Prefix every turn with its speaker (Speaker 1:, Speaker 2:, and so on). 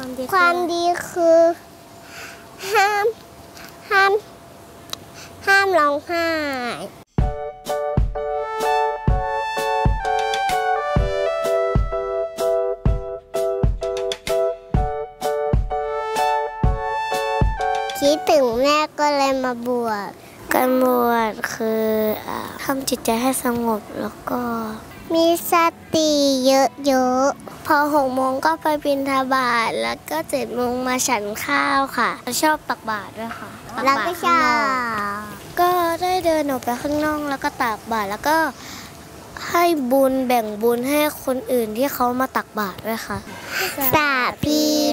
Speaker 1: ความดีคือห้ามร้องไห้คิดถึงแม่ก็เลยมาบวชการบวชคือทำจิตใจให้สงบแล้วก็มีสติเยอะๆพอ6 โมงก็ไปบิณฑบาตแล้วก็7 โมงมาฉันข้าวค่ะชอบตักบาตรด้วยค่ะแล้วก็ชอบก็ได้เดินออกไปข้างนอกแล้วก็ตักบาตรแล้วก็ให้บุญแบ่งบุญให้คนอื่นที่เขามาตักบาตรด้วยค่ะสาธุ